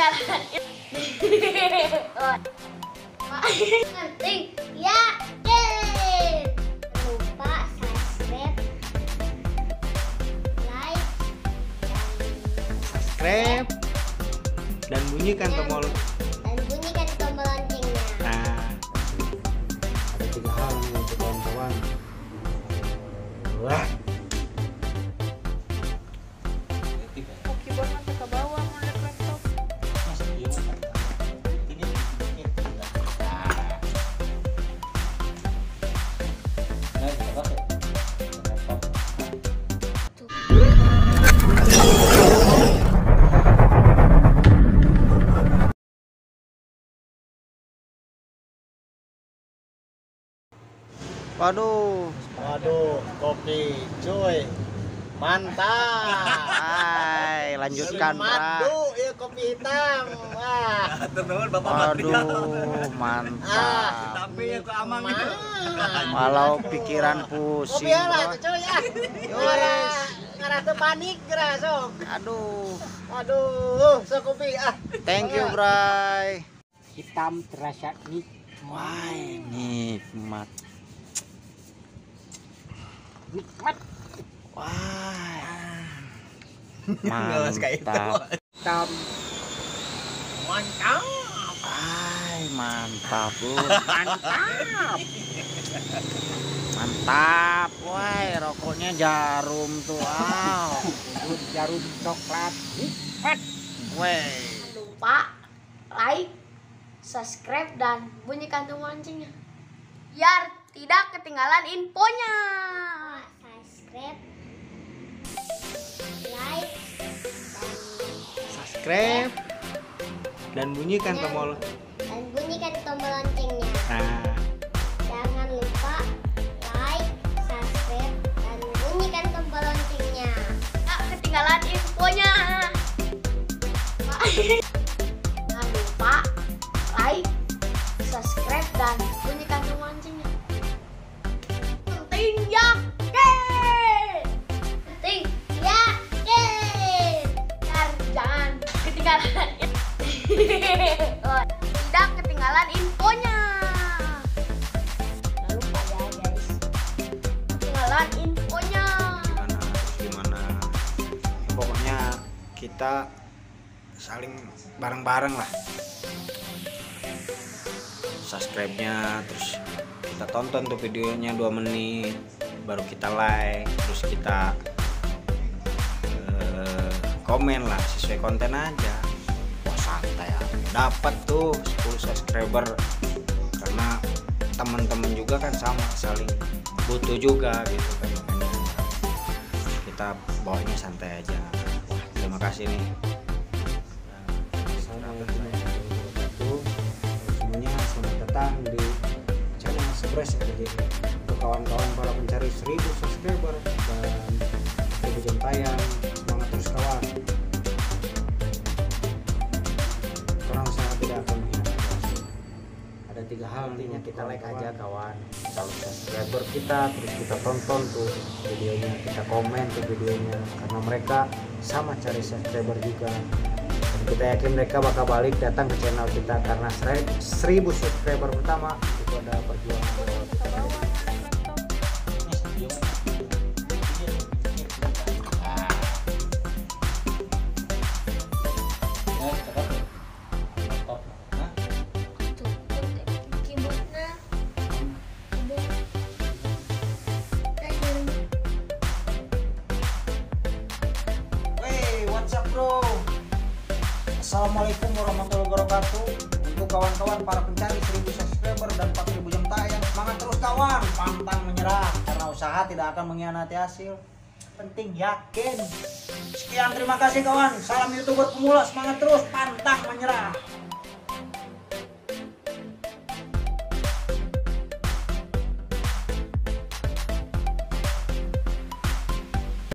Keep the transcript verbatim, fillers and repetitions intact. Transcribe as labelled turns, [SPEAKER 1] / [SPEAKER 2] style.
[SPEAKER 1] ketinggalan. Penting ya, jangan lupa subscribe, like,
[SPEAKER 2] subscribe dan bunyikan tombol
[SPEAKER 1] dan bunyikan tombol loncengnya.
[SPEAKER 2] Nah, ada tiga hal nih untuk kawan-kawan. Wah,
[SPEAKER 3] keyboardnya ke bawah mau laptop.
[SPEAKER 2] waduh,
[SPEAKER 4] Waduh, kopi cuy, mantap.
[SPEAKER 2] hai, lanjutkan bra.
[SPEAKER 4] Madu ya kopi hitam. Wah,
[SPEAKER 2] Waduh, mantap.
[SPEAKER 4] tapi ya ke amang itu.
[SPEAKER 2] Walau pikiran pusing.
[SPEAKER 4] Kopi lah
[SPEAKER 2] bro.
[SPEAKER 4] cuy ya. Ngara ngara teu panik geura sok.
[SPEAKER 2] Aduh,
[SPEAKER 4] Waduh, sok kopi ah.
[SPEAKER 2] thank you, Bray.
[SPEAKER 4] Hitam terasa nik.
[SPEAKER 2] Wah, nikmat.
[SPEAKER 4] Nikmat.
[SPEAKER 2] Wah, mantap.
[SPEAKER 4] Hitam. Mantap.
[SPEAKER 2] Ay, mantap, Bu.
[SPEAKER 4] Mantap.
[SPEAKER 2] Mantap. Wah, rokoknya jarum tuh. Wow.
[SPEAKER 4] Jarum coklat. Nikmat.
[SPEAKER 2] Weh.
[SPEAKER 1] Jangan lupa like, subscribe, dan bunyikan tombol loncengnya biar tidak ketinggalan infonya. Subscribe, like,
[SPEAKER 2] Subscribe dan bunyikan tombol.
[SPEAKER 1] dan bunyikan tombol loncengnya.
[SPEAKER 2] Nah,
[SPEAKER 1] Jangan lupa like, subscribe, dan bunyikan tombol loncengnya. Tak ketinggalan infonya. Jangan lupa like, subscribe, dan bunyikan tombol loncengnya. Penting ya, gen. Penting ya, gen. Dan jangan ketinggalan. Tidak ketinggalan infonya. Jangan lupa ya guys. Ketinggalan infonya.
[SPEAKER 2] gimana? Terus gimana? Pokoknya kita saling bareng-bareng lah. Subscribe-nya, terus kita tonton tuh videonya dua menit, baru kita like, terus kita eh, komen lah sesuai konten aja. Wah, santai ya. Dapat tuh sepuluh subscriber karena teman-teman juga kan sama, saling butuh juga gitu kan, makanya kita bawanya santai aja. Wah, terima kasih nih. Assalamualaikum warahmatullahi wabarakatuh. Semuanya selamat datang di channel Sebres R J. Untuk kawan-kawan para pencari seribu subscriber dan seribu jam tayang, semangat terus kawan. Orang usaha tidak akan mengkhianati. Ada tiga hal nantinya kita like aja kawan. Kalau subscriber kita, terus kita tonton tuh videonya, kita komen tuh videonya, karena mereka sama cari subscriber juga. Dan kita yakin mereka bakal balik datang ke channel kita karena seribu subscriber pertama itu ada perjuangan.
[SPEAKER 1] Keyboardnya.
[SPEAKER 2] Wey, what's up bro? Assalamualaikum warahmatullahi wabarakatuh. Untuk kawan-kawan para pencari seribu subscriber dan empat ribu jam tayang, semangat terus kawan, pantang menyerah karena usaha tidak akan mengkhianati hasil. Penting yakin. Sekian, terima kasih kawan. Salam YouTuber pemula, semangat terus, pantang menyerah.